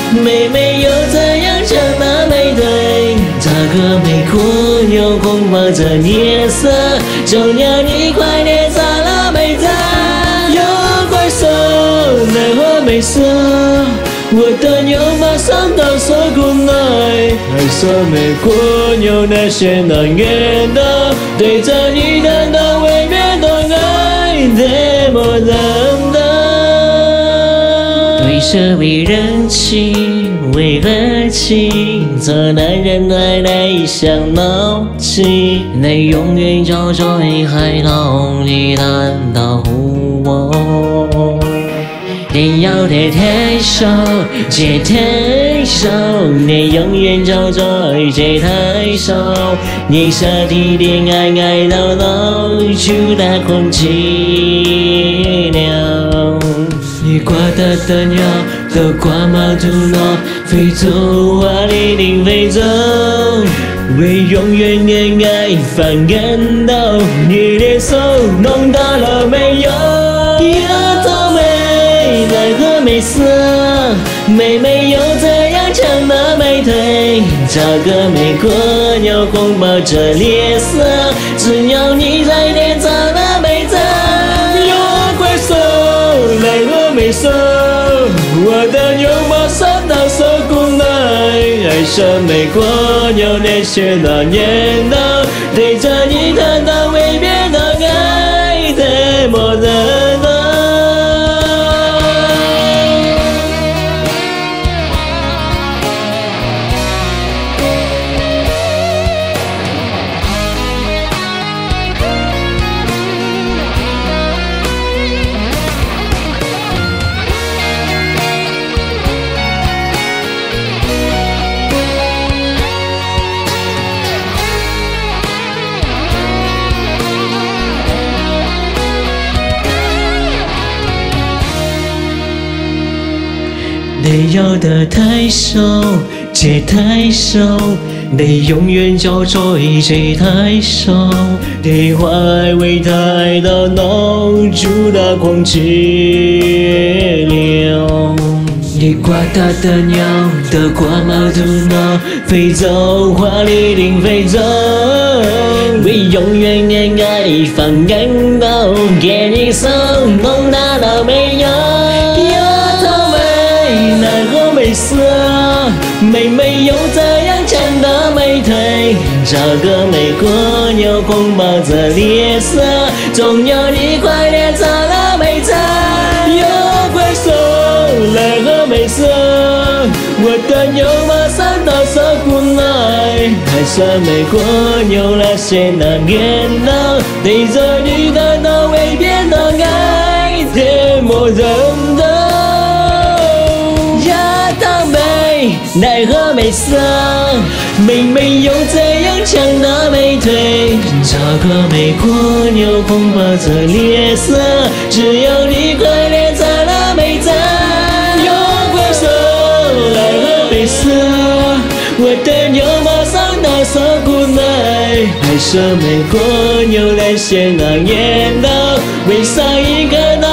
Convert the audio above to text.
妹妹又怎样抢那美腿？这个美国妞恐怕这脸色，就要你快点砸了美仔。有怪兽奈何没色，我的牛马上到手过来。爱上美国妞那些难言的，对着你的那未免的爱太莫人的。为什为人情，为何情？这男人爱来想闹气，你永远就在海浪里难道我？你要的太少，这太少，你永远就在这太少。你傻的恋爱爱到老，就那空气了。你挂的灯鸟都挂满土脑，飞走华丽的飞走，为永远恋爱翻跟斗。你的手弄大了没有？丫头妹奈何没色，妹妹又怎样抢那美腿？找个美国妞恐怕这脸色，只要你在点找那美仔。有怪兽奈何没色，我的牛马上到手过来。爱上美国妞那些难言的，对着你看到未变的爱太莫人的。你要的太少，这太少，你永远就在这太少。你花爱为他爱到脑住了空气了。你挂大的鸟的挂满头脑，飞走华丽的飞走，为永远恋爱放感到，给你手弄大了没有？奈何没色，妹妹又怎样抢到美腿？找个美国妞恐怕这脸色，总要你快点找了美仔。有怪兽奈何没色，我的牛马上到手过来。爱上美国妞那些难言的，对着你的那未变的爱太莫人的。奈何没色，妹妹又怎样抢那美腿？找个美国妞恐怕这脸色，只要你快点找了美仔。有怪兽奈何没色，我的牛马上到手过来。爱上美国妞那些难言的，为上一个